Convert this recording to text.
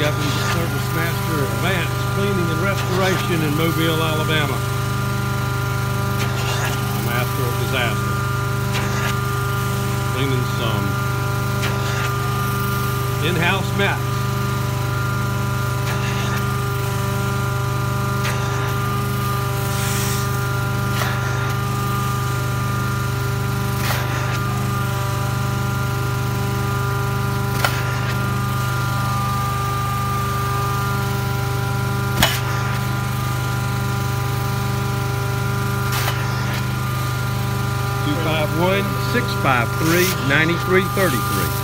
Government Service Master Advanced Cleaning and Restoration in Mobile, Alabama. A master of disaster. Cleaning some in-house mats. (251-653-9333).